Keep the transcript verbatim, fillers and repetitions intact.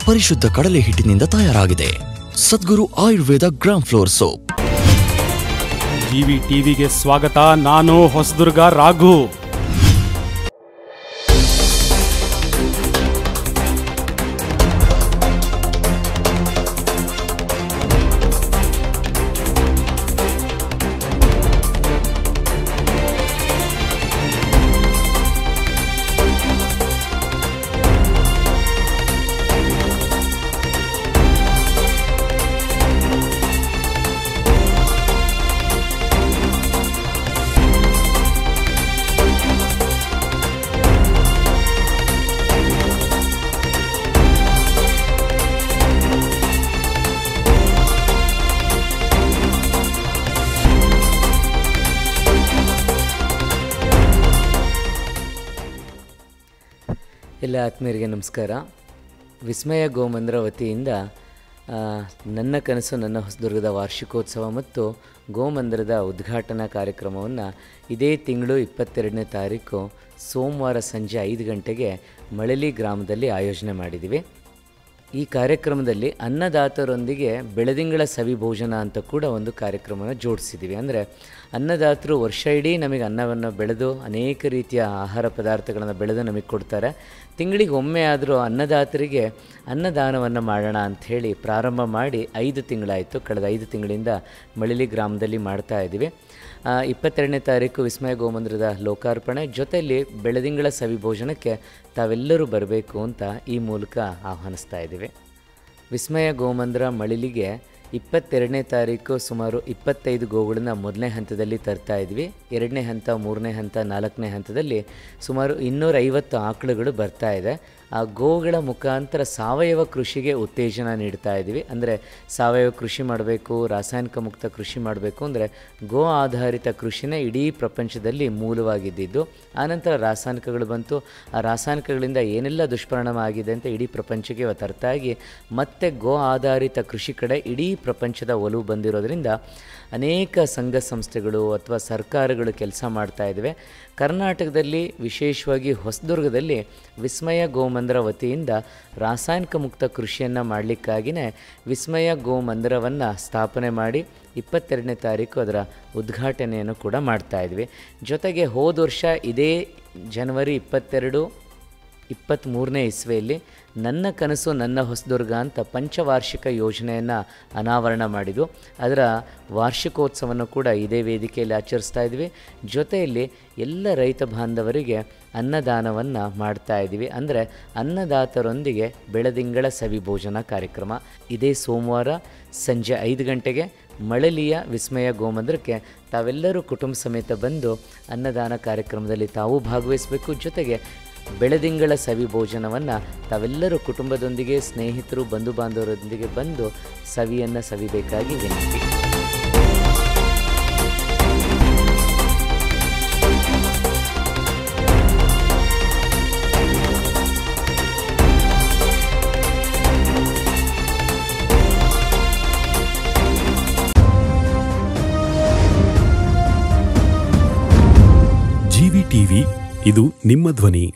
ಪರಿಶುದ್ಧ ಕಡಲೆ ಹಿಟ್ಟಿನಿಂದ ತಯಾರಾಗಿದೆ. Sadguru Ayurveda gram flour soap. GV ಟಿವಿಗೆ ಸ್ವಾಗತ. ನಾನು ಹೊಸದುರ್ಗ ರಾಘು. ಎಲ್ಲ ಆತ್ಮೀಯರಿಗೆ ನಮಸ್ಕಾರ. ವಿಸ್ಮಯ ಗೋಮಂದಿರ ವತಿಯಿಂದ ನನ್ನ ಕನಸು ನನ್ನ ಹೊಸದುರ್ಗದ ವಾರ್ಷಿಕೋತ್ಸವ ಮತ್ತು ಗೋಮಂದಿರದ ಉದ್ಘಾಟನಾ ಕಾರ್ಯಕ್ರಮವನ್ನು ಇದೇ ತಿಂಗಳು ಇಪ್ಪತ್ತೆರಡನೇ ತಾರೀಕು ಸೋಮವಾರ ಸಂಜೆ ಐದು ಗಂಟೆಗೆ ಮಳಲಿ ಗ್ರಾಮದಲ್ಲಿ ಆಯೋಜನೆ ಮಾಡಿದ್ದೀವಿ. ಈ ಕಾರ್ಯಕ್ರಮದಲ್ಲಿ ಅನ್ನದಾತರೊಂದಿಗೆ ಬೆಳದಿಂಗಳ ಸವಿ ಭೋಜನ ಅಂತ ಕೂಡ ಒಂದು ಕಾರ್ಯಕ್ರಮವನ್ನು ಜೋಡಿಸಿದ್ದೀವಿ. ಅಂದರೆ ಅನ್ನದಾತರು ವರ್ಷ ಇಡೀ ನಮಗೆ ಅನ್ನವನ್ನು ಬೆಳೆದು ಅನೇಕ ರೀತಿಯ ಆಹಾರ ಪದಾರ್ಥಗಳನ್ನು ಬೆಳೆದು ನಮಗೆ ಕೊಡ್ತಾರೆ. ತಿಂಗಳಿಗೆ ಒಮ್ಮೆ ಆದರೂ ಅನ್ನದಾತರಿಗೆ ಅನ್ನದಾನವನ್ನು ಮಾಡೋಣ ಅಂಥೇಳಿ ಪ್ರಾರಂಭ ಮಾಡಿ ಐದು ತಿಂಗಳಾಯಿತು. ಕಳೆದ ಐದು ತಿಂಗಳಿಂದ ಮಳಲಿ ಗ್ರಾಮದಲ್ಲಿ ಮಾಡ್ತಾ ಇದ್ದೀವಿ. ಇಪ್ಪತ್ತೆರಡನೇ ತಾರೀಕು ವಿಸ್ಮಯ ಗೋಮಂದಿರದ ಲೋಕಾರ್ಪಣೆ, ಜೊತೆಯಲ್ಲಿ ಬೆಳದಿಂಗಳ ಸವಿ ಭೋಜನಕ್ಕೆ ತಾವೆಲ್ಲರೂ ಬರಬೇಕು ಅಂತ ಈ ಮೂಲಕ ಆಹ್ವಾನಿಸ್ತಾ ಇದ್ದೀವಿ. ವಿಸ್ಮಯ ಗೋಮಂದಿರ ಮಳಲಿಗೆ ಇಪ್ಪತ್ತೆರಡನೇ ತಾರೀಕು ಸುಮಾರು ಇಪ್ಪತ್ತೈದು ಗೋಗಳನ್ನ ಮೊದಲನೇ ಹಂತದಲ್ಲಿ ತರ್ತಾ ಇದ್ವಿ. ಎರಡನೇ ಹಂತ, ಮೂರನೇ ಹಂತ, ನಾಲ್ಕನೇ ಹಂತದಲ್ಲಿ ಸುಮಾರು ಇನ್ನೂರೈವತ್ತು ಆಕಳುಗಳು ಬರ್ತಾ ಇದೆ. ಆ ಗೋಗಳ ಮುಖಾಂತರ ಸಾವಯವ ಕೃಷಿಗೆ ಉತ್ತೇಜನ ನೀಡ್ತಾ ಇದ್ದೀವಿ. ಅಂದರೆ ಸಾವಯವ ಕೃಷಿ ಮಾಡಬೇಕು, ರಾಸಾಯನಿಕ ಮುಕ್ತ ಕೃಷಿ ಮಾಡಬೇಕು ಅಂದರೆ ಗೋ ಆಧಾರಿತ ಕೃಷಿನೇ ಇಡೀ ಪ್ರಪಂಚದಲ್ಲಿ ಮೂಲವಾಗಿದ್ದಿದ್ದು. ಆನಂತರ ರಾಸಾಯನಿಕಗಳು ಬಂತು. ಆ ರಾಸಾಯನಿಕಗಳಿಂದ ಏನೆಲ್ಲ ದುಷ್ಪರಿಣಾಮ ಆಗಿದೆ ಅಂತ ಇಡೀ ಪ್ರಪಂಚಕ್ಕೆ ಇವತ್ತು ಅರ್ಥ ಆಗಿ ಮತ್ತೆ ಗೋ ಆಧಾರಿತ ಕೃಷಿ ಕಡೆ ಇಡೀ ಪ್ರಪಂಚದ ಒಲವು ಬಂದಿರೋದ್ರಿಂದ ಅನೇಕ ಸಂಘ ಸಂಸ್ಥೆಗಳು ಅಥವಾ ಸರ್ಕಾರಗಳು ಕೆಲಸ ಮಾಡ್ತಾ ಇದ್ದಾವೆ. ಕರ್ನಾಟಕದಲ್ಲಿ ವಿಶೇಷವಾಗಿ ಹೊಸದುರ್ಗದಲ್ಲಿ ವಿಸ್ಮಯ ಗೋಮಂದಿರ ವತಿಯಿಂದ ರಾಸಾಯನಿಕ ಮುಕ್ತ ಕೃಷಿಯನ್ನು ಮಾಡಲಿಕ್ಕಾಗಿಯೇ ವಿಸ್ಮಯ ಗೋಮಂದಿರವನ್ನು ಸ್ಥಾಪನೆ ಮಾಡಿ ಇಪ್ಪತ್ತೆರಡನೇ ತಾರೀಕು ಅದರ ಉದ್ಘಾಟನೆಯನ್ನು ಕೂಡ ಮಾಡ್ತಾಯಿದ್ವಿ. ಜೊತೆಗೆ ಹೋದ ವರ್ಷ ಇದೇ ಜನವರಿ ಇಪ್ಪತ್ತೆರಡು ಇಪ್ಪತ್ತ್ಮೂರನೇ ಇಸ್ವಿಯಲ್ಲಿ ನನ್ನ ಕನಸು ನನ್ನ ಹೊಸದುರ್ಗ ಅಂತ ಪಂಚವಾರ್ಷಿಕ ಯೋಜನೆಯನ್ನು ಅನಾವರಣ ಮಾಡಿದ್ದು. ಅದರ ವಾರ್ಷಿಕೋತ್ಸವವನ್ನು ಕೂಡ ಇದೇ ವೇದಿಕೆಯಲ್ಲಿ ಆಚರಿಸ್ತಾ ಇದ್ವಿ. ಜೊತೆಯಲ್ಲಿ ಎಲ್ಲ ರೈತ ಬಾಂಧವರಿಗೆ ಅನ್ನದಾನವನ್ನು ಮಾಡ್ತಾ ಇದ್ದೀವಿ. ಅಂದರೆ ಅನ್ನದಾತರೊಂದಿಗೆ ಬೆಳದಿಂಗಳ ಸವಿ ಭೋಜನ ಕಾರ್ಯಕ್ರಮ ಇದೇ ಸೋಮವಾರ ಸಂಜೆ ಐದು ಗಂಟೆಗೆ ಮಳಲಿಯ ವಿಸ್ಮಯ ಗೋಮಂದಿರಕ್ಕೆ ತಾವೆಲ್ಲರೂ ಕುಟುಂಬ ಸಮೇತ ಬಂದು ಅನ್ನದಾನ ಕಾರ್ಯಕ್ರಮದಲ್ಲಿ ತಾವು ಭಾಗವಹಿಸಬೇಕು. ಜೊತೆಗೆ ಬೆಳದಿಂಗಳ ಸವಿ ಭೋಜನವನ್ನು ತಾವೆಲ್ಲರೂ ಕುಟುಂಬದೊಂದಿಗೆ, ಸ್ನೇಹಿತರು, ಬಂಧು ಬಾಂಧವರೊಂದಿಗೆ ಬಂದು ಸವಿಯನ್ನು ಸವಿಬೇಕಾಗಿ ವಿನಂತಿ. ಜಿವಿ ಟಿವಿ, ಇದು ನಿಮ್ಮ ಧ್ವನಿ.